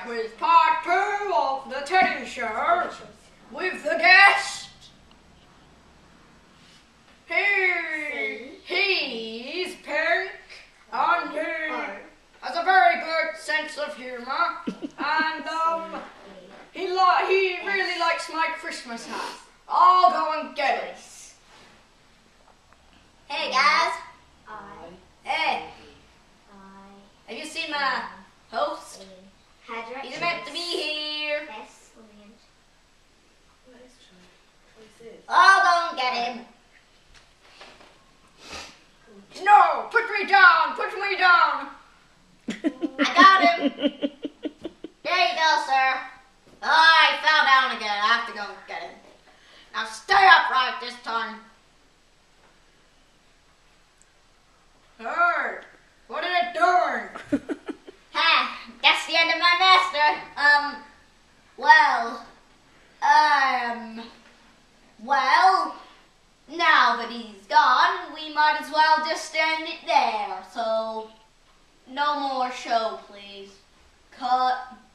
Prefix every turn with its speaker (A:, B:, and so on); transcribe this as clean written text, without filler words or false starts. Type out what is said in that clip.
A: back with part 2 of the Teddy Show with the guest. He's pink and he has a very good sense of humor and he really likes my Christmas hat. I'll go and get it.
B: Hey guys.
A: Hey. Have you seen my host? He's meant to be here.
B: I'll go and get him.
A: No, put me down, put me down.
B: I got him. There you go, sir. Oh, he fell down again. I have to go and get him. Now stay upright this time.
A: Hey, what are you doing?
B: Ha! That's the end of my master. Well, now that he's gone, we might as well just end it there. So, no more show, please. Cut.